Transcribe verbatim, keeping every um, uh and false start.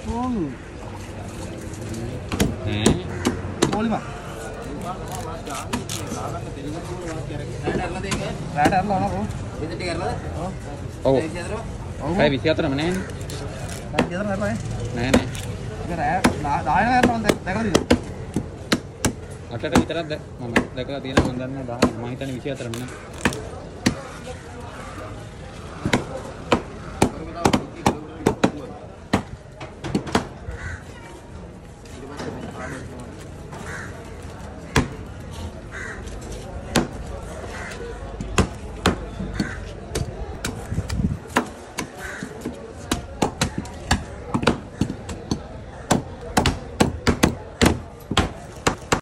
ඕන් ඈ පොලිම රාඩ අරලා නෝ ඉතින් ටික අරලාද ඔව් ඔව් පැය විසි හතරම නෑනේ පැය විසි හතර නෑ නෑ නෑ ඒක රෑ දායන කරනවා දැකලා තියෙනවා අටට විතරක් මම දැකලා තියෙනවා මම දන්නවා දහ මම හිතන්නේ විසි හතරම නේ